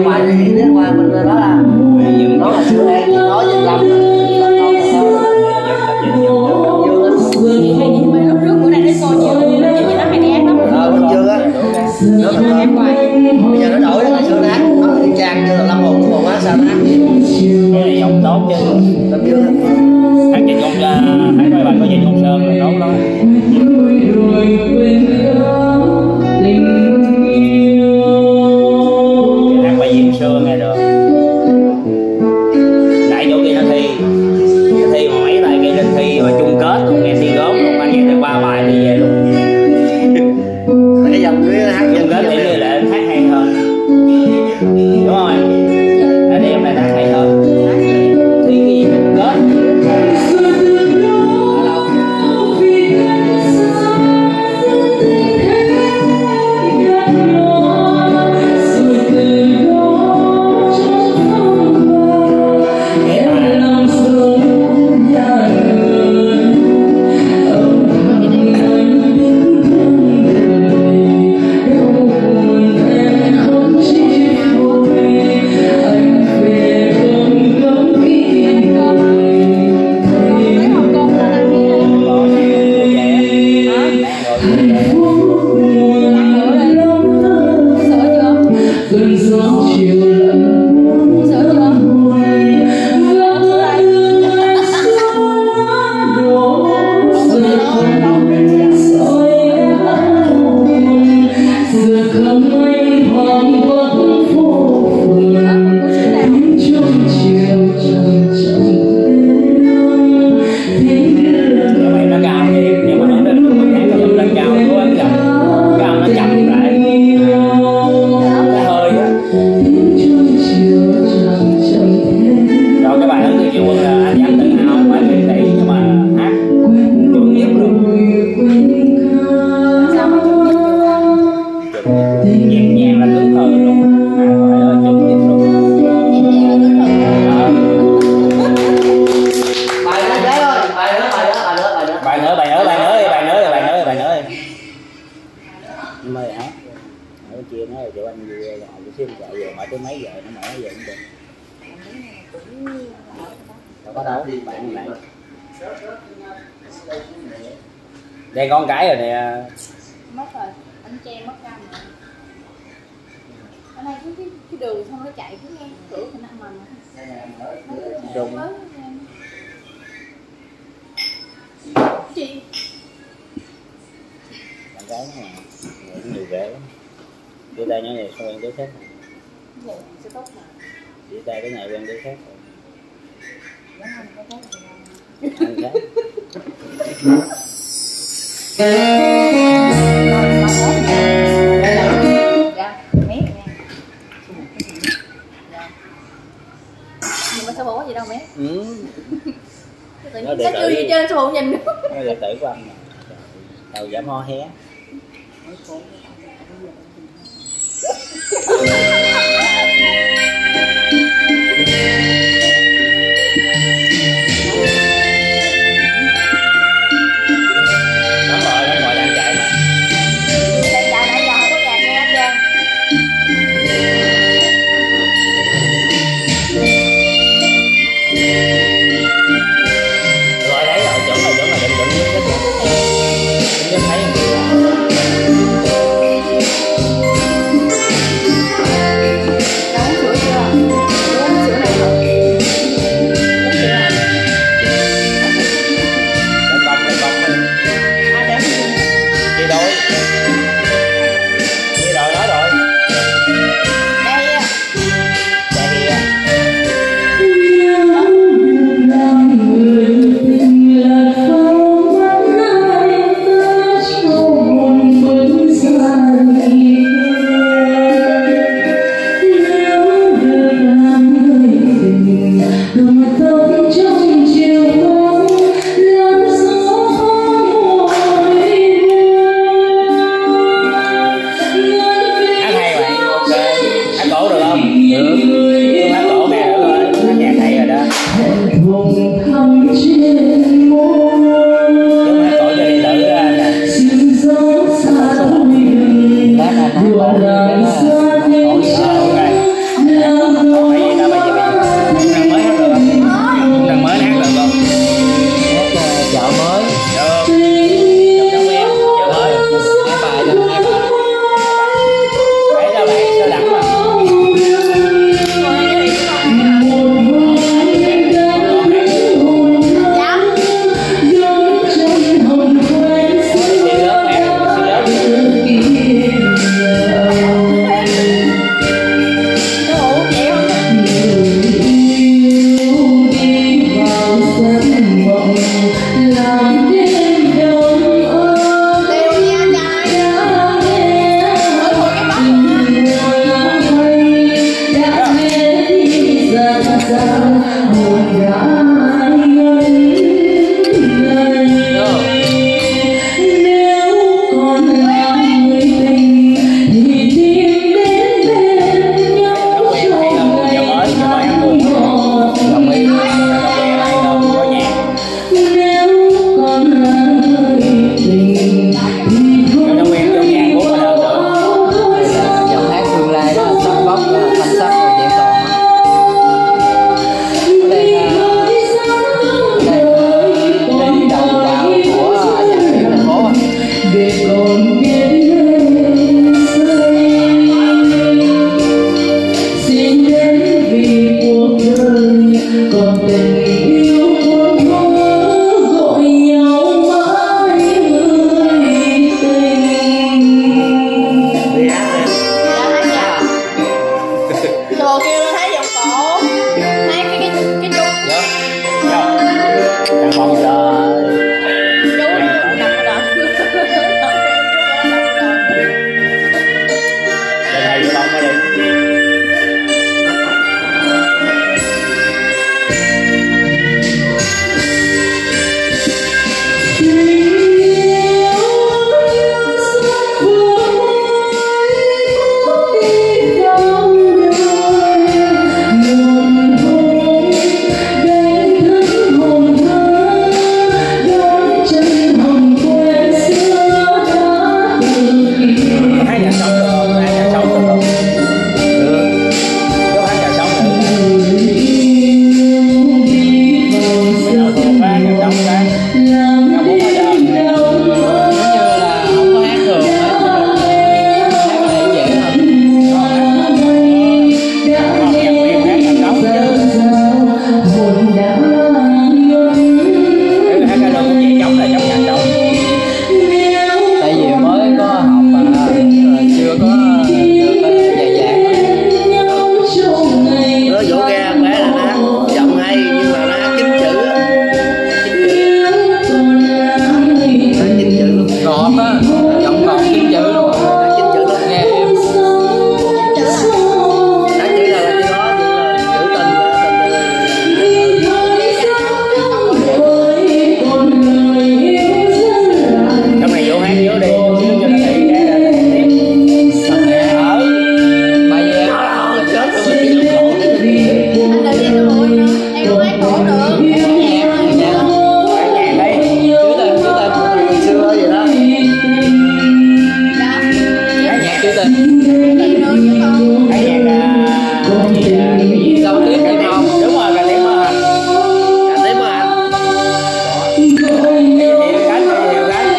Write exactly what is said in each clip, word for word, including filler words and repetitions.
ngoài đi đến ngoài mình đó là nó là xưa đây nói về lâm Chị hay nhìn mấy lúc trước bữa nay nó sôi nhiều, chị nhìn nó hay ghét lắm. ờ Bình Dương á, nó Nó ghét hoài. bây giờ nó đổi nó xưa nó hát, nó y chang như là Lâm Hồn của quá sao nó hát cái này giọng tốt chứ. Bình Dương Hát trên con ra, hát mấy bài có gì con Sơn là tốt lắm. Hát bài Diêm Sương nghe được. Nãy chỗ kia nó thi, nó thi mà mấy tay kia lên thi mà chung kết luôn, nghe thi gốm luôn, anh nghe được ba bài đi về luôn. cái dòng dưới hát Chung kết thì như là hát hay hơn, đúng không em? Ở đây em lại hát hay hơn. Thi cái gì chung kết. Đây con cái rồi nè. Mất rồi, anh che mất cam rồi. Ở đây cái, cái, cái đường xong nó chạy cứ nghe cửa thì nằm mầm. Đúng. Chị. Con gái nó là cũng nhiều ghê lắm. Đưa tay nhỏ này xong quen đứa khác. Vậy sẽ tốt mà. Đưa tay cái này quen đứa khác rồi. Nó không có tốt gì Ăn khác. Dạ, mét nha. Nhưng mà sao bộ có gì đâu mét. Ừ. Tự nhiên nó chưa gì trên sao bộ nhìn nữa. Nó đệ tử của anh mà. Đầu giảm ho hé. Hãy subscribe cho kênh Ghiền Mì Gõ để không bỏ lỡ những video hấp dẫn. bộ kêu lên thấy vòng cổ, thấy cái cái cái chú Dạ. Dạ. Chẳng mong rồi. chú đập đập Lên đây vô bông đi. Hai nhà sống được không? Hai nhà sống được không? Được. Có hai nhà sống được. Bây giờ thuộc ba nhà sống ra. Nhà bốn bây giờ. Giống như là không có hát thường á, hát này dễ hơn. Còn nhạc miền hát nhà sống chứ. Để hát ca lô dễ giống là giống nhà sống. Tại vì mới có học mà chưa có được dài dàng. Nó vỗ ra bé là nó hát giọng hay nhưng mà nó hát chín chữ á. Nó chín chữ luôn. Ngọt á, giọng ngọt chín chữ luôn. Nó chín chữ luôn. Nghe em Nó chữ nào là chữ đó, chữ là chữ tình Trong này vô hát vô đi, vô cho nó thị ra ra tiếp. Ở bài về tình. Chết rồi mình bị cổ. anh tự nhiên tôi bụi nữa em không hát cổ được em nhạc thôi nhạc bản nhạc đi. chữ tình, chữ tình. Ngày xưa vậy đó. dạ Bản Nhạc nhạc chữ tình. em nữa chứ không Bản nhạc là cái gì là cái gì? Sao tiếp thì không? Đúng rồi, là tiếng mơ hành. Cảm thấy mà anh. Cái gì hiệu gánh, cái gì hiệu gánh.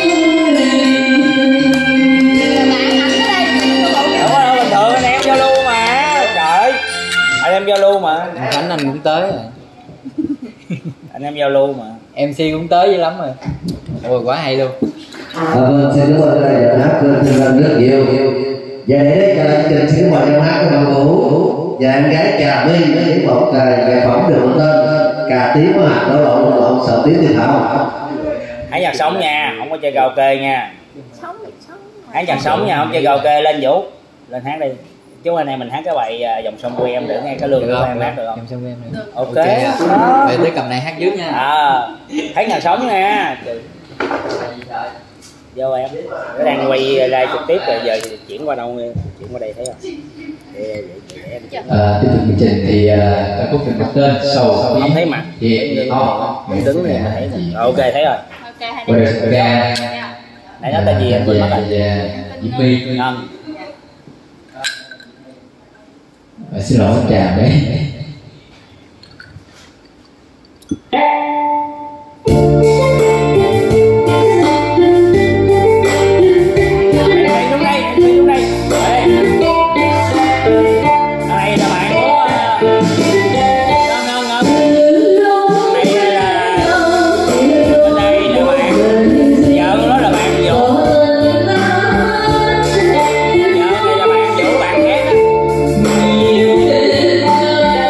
là bạn ảnh ở đây tôi bộ Đúng rồi, bình thường anh em giao lưu mà. Trời ơi. Anh em giao lưu mà. Khánh anh cũng tới rồi. Anh em giao lưu mà. em xê cũng tới dữ lắm rồi. Ôi quá hay luôn. À, vâng, xin cảm ơn đại diện hát Thương Thương Văn rất nhiều. Và để đây cho chương trình xin mời trong hát của bạn Vũ và em gái Trà My với những mẫu cài nghệ phẩm được mang tên cà tím hạt đỏ lộn lộn sợ tím thì thảo. Hãy nhạc sống nha, không có chơi karaoke nha. sống thì sống Hãy nhạc sống nha, không chơi karaoke. Lên Vũ, lên hát đi. Chứ anh em mình hát cái bài à, dòng sông của em để nghe cái lương của em hát được không? Em xong em nữa. Ok. ạ. Đó. Về tới cầm này hát trước nha. À, thấy nhạc sống nha. Vô em. Nó đang quay live trực tiếp rồi, giờ chuyển qua đâu, chuyển qua đây thấy không? Để, để, để, để em. À, tiếp tục chương trình thì ca khúc được đặt tên sầu Không thấy mặt. thì họ Đứng đứng này mà thấy rồi. Ok thấy rồi. ok hai qua đứa được ra Nãy nói tên gì em quên mất rồi. Diễm My. Ngon. À, xin lỗi Trà đấy. Đây xuống đây, đi xuống đây. Đây. Đây là bạn của Ngân Ngân Ngân. Đây là bên đây là bạn. Vợ của nó là bạn Vũ. Vợ đây là bạn Vũ, bạn khác á.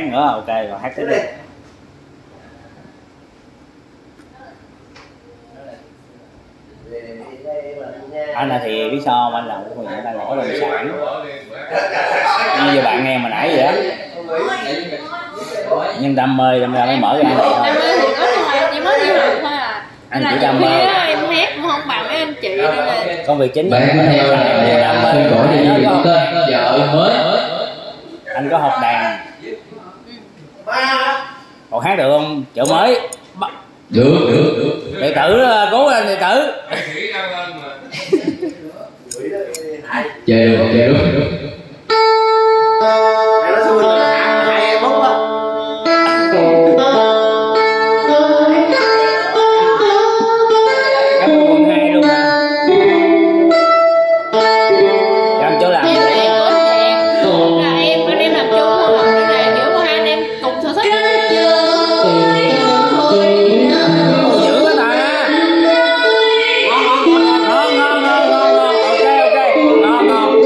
khác nữa, ok rồi hát tiếp đi. Anh là thì biết sao không? Anh làm của người ta gõ đồng sản như giờ bạn nghe mà nãy vậy á, nhưng đam mê đam ra mới mở ra này thôi. Đam mê thì có thôi, chỉ mới đi học thôi à. Anh chỉ đam mê, em hát cũng không bằng mấy anh chị nên là công việc chính bạn có theo đam mê gọi gì tên vợ mới, anh có học đàn, còn hát được không? Chợ mới được được được đệ tử, cố lên đệ tử. chơi được chơi được. Nó xui rồi hai em bút á. Các con hai luôn mà. Làm chỗ làm. em là em có nhạc là em anh em làm chung không ạ? Nên là kiểu hai anh em cùng sở thích. Giữ cái ta. Ngon ngon ngon ngon ngon. Ok ok. Ngon ngon.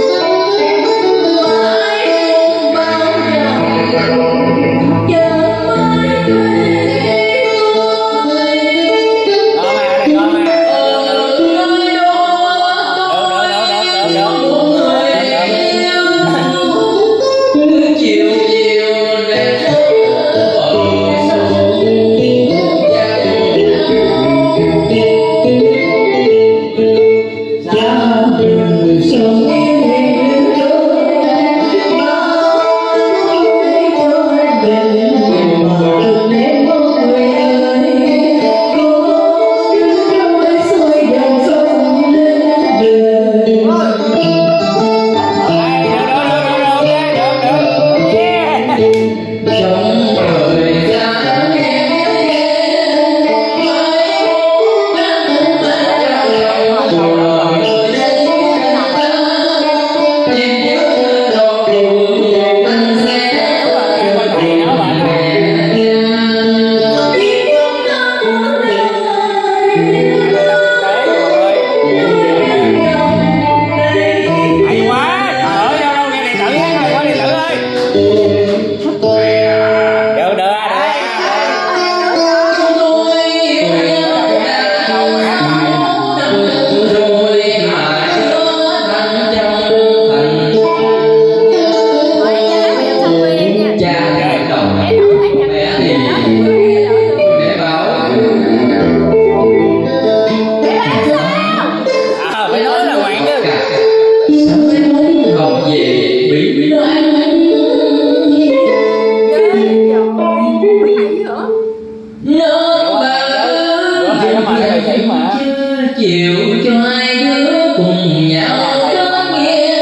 Chịu cho hai đứa cùng nhau có nghĩa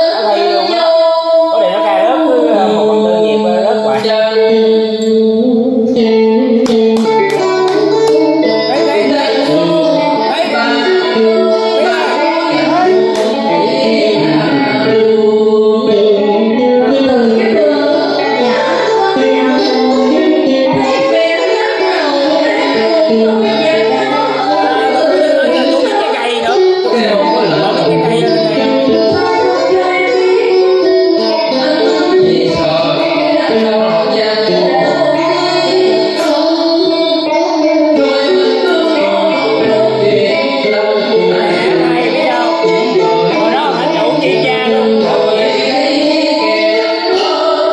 dấu. Có để nó cài rớt một phần tư nhịp rớt hoài. Đấy đấy đấy.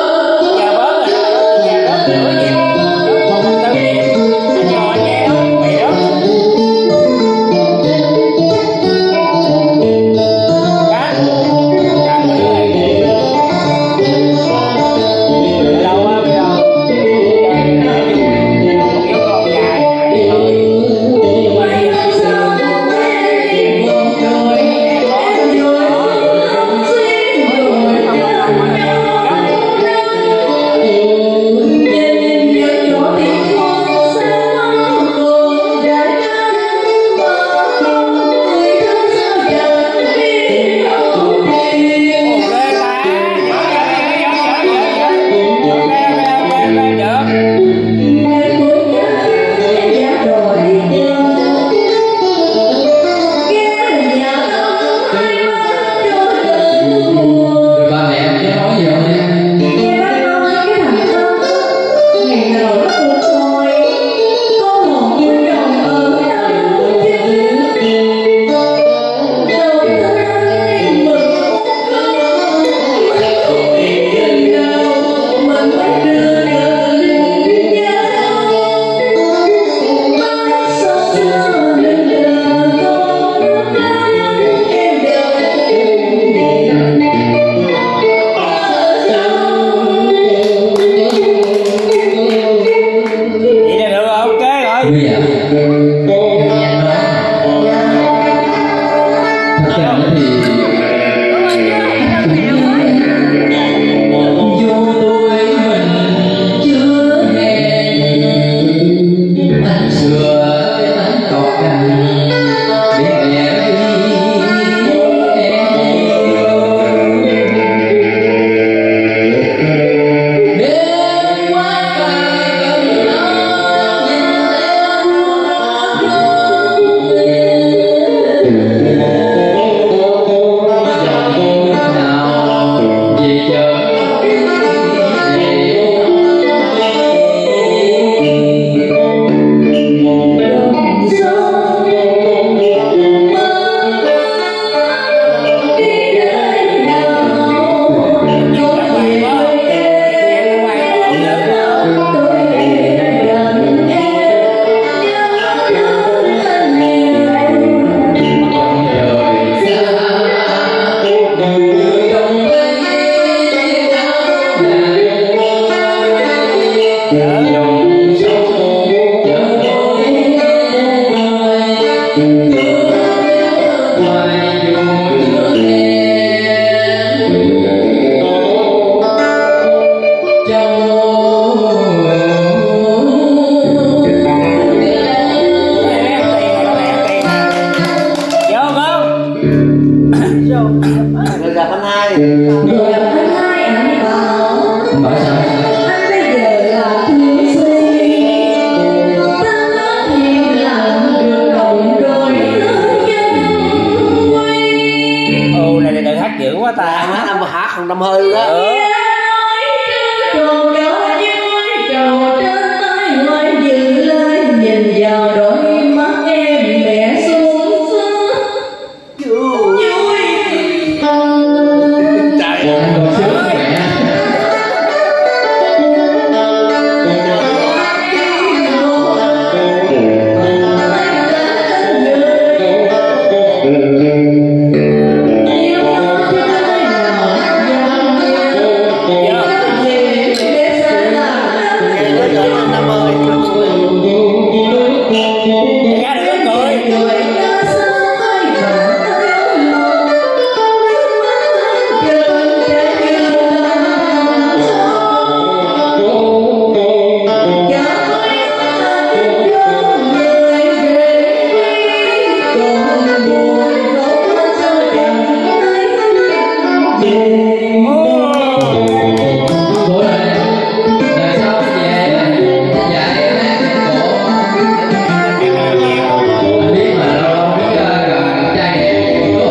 Hãy subscribe cho kênh Ghiền Mì Gõ để không bỏ lỡ những video hấp dẫn. bây giờ nghe anh nói thật ra thì vô tôi mình chưa hẹn anh xưa anh cọc cành để mẹ đi em đêm qua cài gần đó nhìn Rồi gặp anh hai. Rồi gặp anh hai anh bảo Bảo sao? anh bây giờ là thương suy ta nói hiền lành được đồng rồi thương nhân quy. Ồ này là hát dữ quá ta. Anh hát anh hát không đâm hơi đó. Ừ. Trầu đó vui trầu trên tay ngoài dừng lên nhìn vào đôi mắt em mẹ xuống xưa vui. Trời Còn ơi. sướng mẹ Bố ơi, đời sau về dạy hát cổ. Anh biết mà lâu lâu biết gần trai đẹp tốt.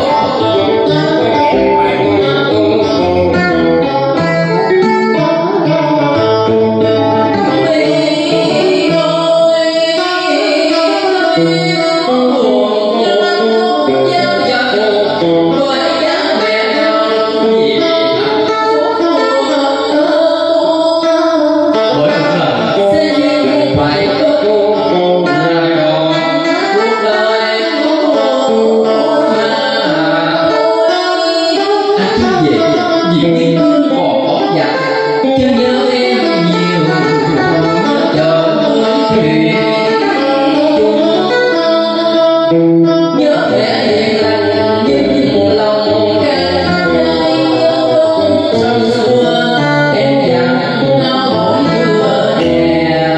Nhớ mẹ hiền lành nhưng lòng can năm xưa em chẳng nói vừa hè.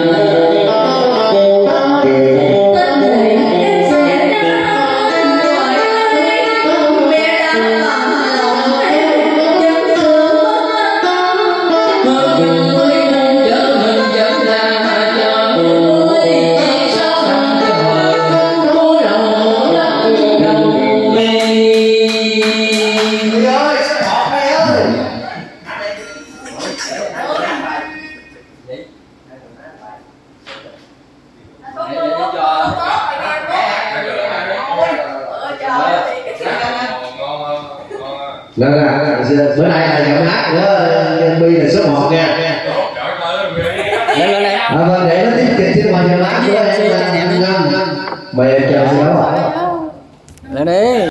Tết này em sẽ đến gọi anh mẹ đã bằng lòng em chẳng thương Mơ người nên chở mình vẫn là chờ người chỉ sao thằng chờ cố lòng lắm đồng mê. Ôi ơi, sao họp đây ơi. Nè nè, bữa nay là giọng hát của Nhân Bi là số một nha. Lên lên lên. À, vâng, để nó tiếp kịch trên ngoài giọng hát của em là Ngân. Mời em chào xin lỗi. Lên đi.